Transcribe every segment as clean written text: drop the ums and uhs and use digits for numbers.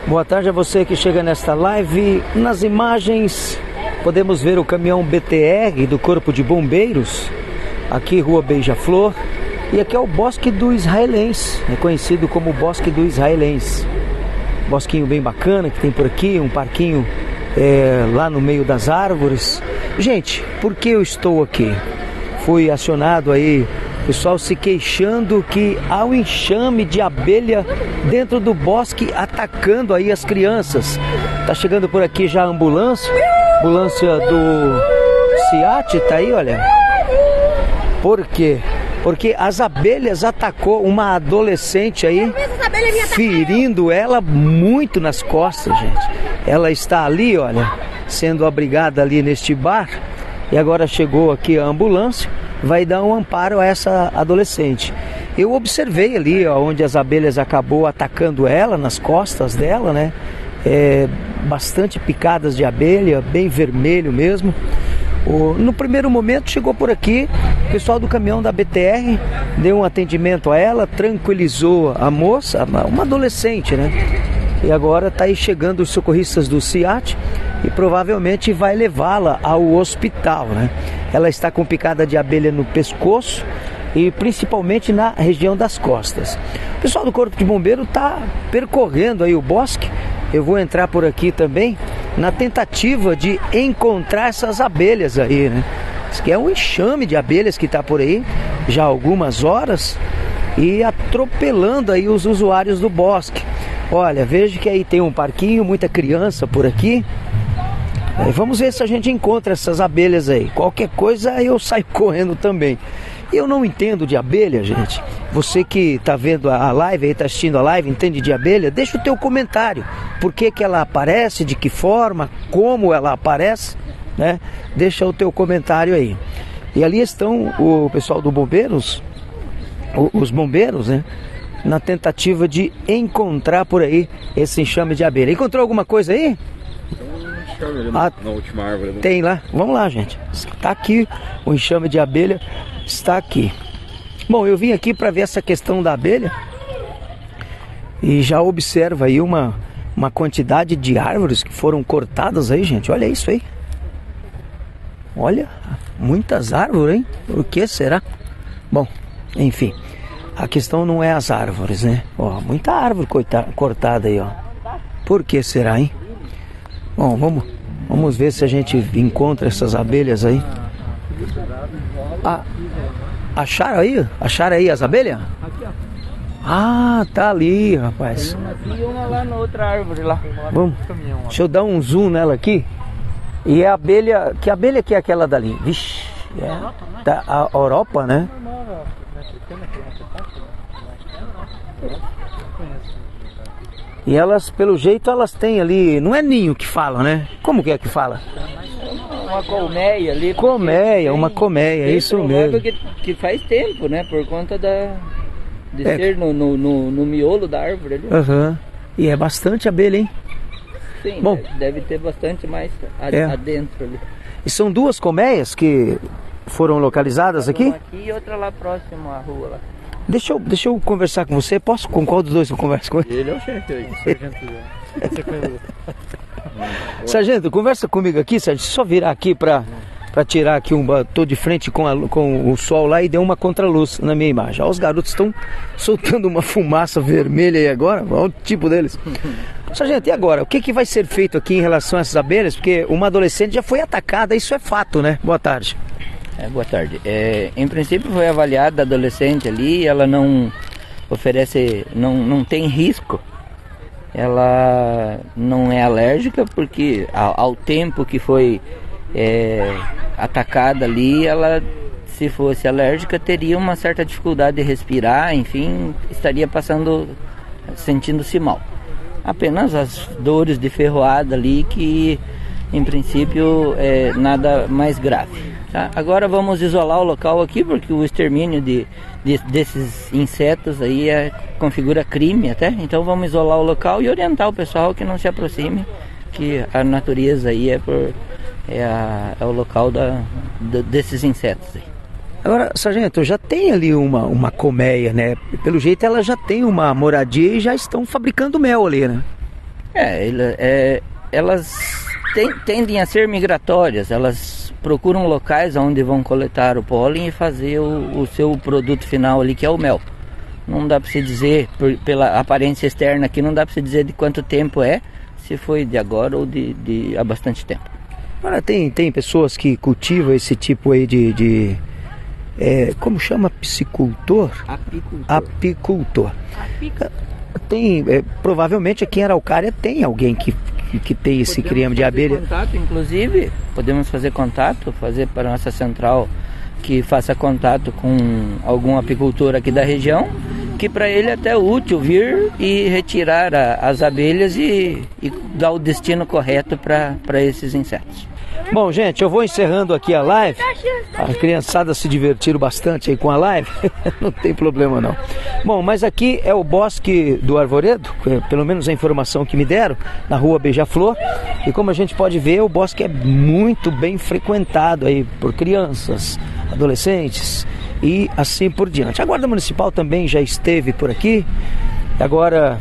Boa tarde a você que chega nesta live. Nas imagens podemos ver o caminhão BTR do Corpo de Bombeiros, aqui Rua Beija-Flor, e aqui é o Bosque do Israelense, é conhecido como Bosque do Israelense. Bosquinho bem bacana que tem por aqui, um parquinho lá no meio das árvores. Gente, por que eu estou aqui? Fui acionado aí, pessoal se queixando que há um enxame de abelha dentro do bosque atacando aí as crianças. Tá chegando por aqui já a ambulância do SEAT, tá aí, olha. Por quê? Porque as abelhas atacou uma adolescente aí, ferindo ela muito nas costas, gente. Ela está ali, olha, sendo abrigada ali neste bar. E agora chegou aqui a ambulância, vai dar um amparo a essa adolescente. Eu observei ali onde as abelhas acabou atacando ela, nas costas dela, né? Bastante picadas de abelha, bem vermelho mesmo. No primeiro momento chegou por aqui, o pessoal do caminhão da BTR deu um atendimento a ela, tranquilizou a moça, uma adolescente, né? E agora está aí chegando os socorristas do SEAT e provavelmente vai levá-la ao hospital, né? Ela está com picada de abelha no pescoço e principalmente na região das costas. O pessoal do Corpo de Bombeiro está percorrendo aí o bosque. Eu vou entrar por aqui também na tentativa de encontrar essas abelhas aí, né? Diz que é um enxame de abelhas que está por aí já há algumas horas e atropelando aí os usuários do bosque. Olha, vejo que aí tem um parquinho, muita criança por aqui. Vamos ver se a gente encontra essas abelhas aí. Qualquer coisa eu saio correndo também. Eu não entendo de abelha, gente. Você que está vendo a live, está assistindo a live, entende de abelha? Deixa o teu comentário. Por que que ela aparece, de que forma, como ela aparece, né? Deixa o teu comentário aí. E ali estão o pessoal do bombeiros, os bombeiros, né? Na tentativa de encontrar por aí esse enxame de abelha. Encontrou alguma coisa aí? Na última árvore. Né? Tem lá. Vamos lá, gente. Está aqui o enxame de abelha. Está aqui. Bom, eu vim aqui para ver essa questão da abelha e já observa aí uma quantidade de árvores que foram cortadas aí, gente. Olha isso aí. Olha, muitas árvores, hein? Por que será? Bom, enfim, a questão não é as árvores, né? Ó, muita árvore cortada aí, ó. Por que será, hein? Bom, vamos ver se a gente encontra essas abelhas aí. Acharam aí? Acharam aí as abelhas? Aqui, ó. Ah, tá ali, rapaz. Uma aqui e uma lá na outra árvore lá. Vamos. Deixa eu dar um zoom nela aqui. E a abelha, que abelha que é aquela dali? Vixe, a Europa, né? E elas, pelo jeito, elas têm ali, não é ninho que fala, né? Como que é que fala? Uma colmeia ali. Colmeia, uma colmeia, isso mesmo. Que faz tempo, né? Por conta de ser no miolo da árvore ali. Aham. E é bastante abelha, hein? Sim, bom, deve ter bastante mais adentro ali. E são duas colmeias que foram localizadas aqui? Uma aqui e outra lá próximo à rua lá. Deixa eu conversar com você. Posso? Com qual dos dois eu converso com ele? Ele é o chefe aí, sargento. Sargento, conversa comigo aqui, Sargento. Só virar aqui para tirar aqui tô de frente com o sol lá e deu uma contraluz na minha imagem. Ó, os garotos estão soltando uma fumaça vermelha aí agora. Olha o tipo deles. Sargento, e agora? O que vai ser feito aqui em relação a essas abelhas? Porque uma adolescente já foi atacada, isso é fato, né? Boa tarde. Boa tarde. Em princípio foi avaliada a adolescente ali, ela não oferece, não tem risco. Ela não é alérgica porque ao tempo que foi atacada ali, ela, se fosse alérgica, teria uma certa dificuldade de respirar, enfim, estaria sentindo-se mal. Apenas as dores de ferroada ali que, em princípio, nada mais grave. Tá? Agora vamos isolar o local aqui, porque o extermínio desses insetos aí configura crime até. Então vamos isolar o local e orientar o pessoal que não se aproxime, que a natureza aí é o local desses insetos aí. Agora, sargento, já tem ali uma colmeia, né? Pelo jeito ela já tem uma moradia e já estão fabricando mel ali, né? Elas tendem a ser migratórias, elas procuram locais onde vão coletar o pólen e fazer o seu produto final ali, que é o mel. Não dá para se dizer, pela aparência externa aqui, não dá para se dizer de quanto tempo se foi de agora ou de há bastante tempo. Agora tem pessoas que cultivam esse tipo aí de como chama? Piscicultor? Apicultor. Tem, provavelmente aqui em Araucária tem alguém que tem esse criame de abelha. Contato, inclusive, podemos fazer contato, fazer para a nossa central que faça contato com algum apicultor aqui da região, que para ele é até útil vir e retirar as abelhas e dar o destino correto para esses insetos. Bom, gente, eu vou encerrando aqui a live. A criançada se divertiram bastante aí com a live. Não tem problema não. Bom, mas aqui é o Bosque do Arvoredo, pelo menos a informação que me deram, na rua Beija-Flor. E como a gente pode ver, o bosque é muito bem frequentado aí por crianças, adolescentes e assim por diante. A Guarda Municipal também já esteve por aqui. Agora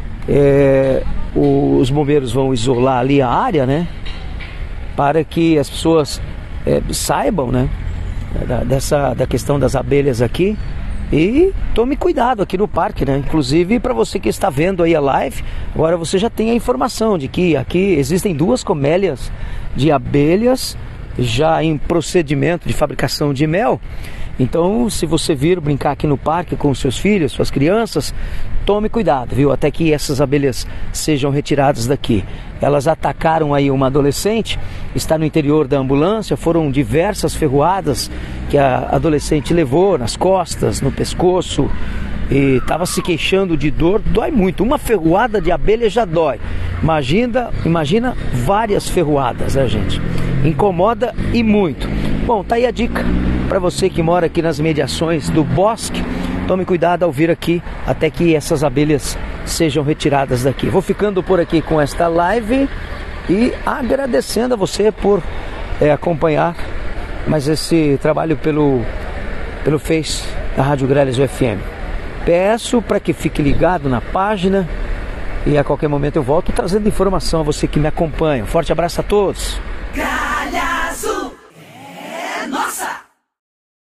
os bombeiros vão isolar ali a área, né? Para que as pessoas saibam, né, da questão das abelhas aqui e tome cuidado aqui no parque, né? Inclusive para você que está vendo aí a live, agora você já tem a informação de que aqui existem 2 colmeias de abelhas já em procedimento de fabricação de mel. Então, se você vir brincar aqui no parque com seus filhos, suas crianças, tome cuidado, viu? Até que essas abelhas sejam retiradas daqui. Elas atacaram aí uma adolescente, está no interior da ambulância, foram diversas ferroadas que a adolescente levou nas costas, no pescoço, e estava se queixando de dor. Dói muito, uma ferroada de abelha já dói. Imagina várias ferroadas, né, gente? Incomoda e muito. Bom, tá aí a dica para você que mora aqui nas mediações do bosque. Tome cuidado ao vir aqui até que essas abelhas sejam retiradas daqui. Vou ficando por aqui com esta live e agradecendo a você por acompanhar mais esse trabalho pelo Face da Rádio Greles UFM. Peço para que fique ligado na página e a qualquer momento eu volto trazendo informação a você que me acompanha. Um forte abraço a todos.